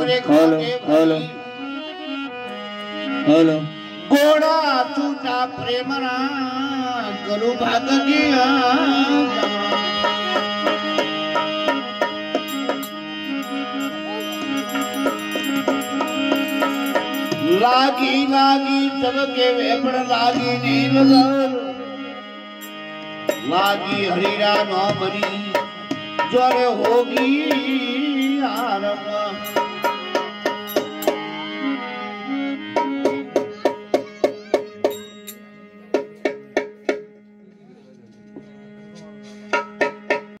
hello hello hello गोड़ा छूटा प्रेमना गलू भाग गया लागी लागी सबके वेपड़ लागी नील लागी हरीरा नो मरी ज्वर होगी आरम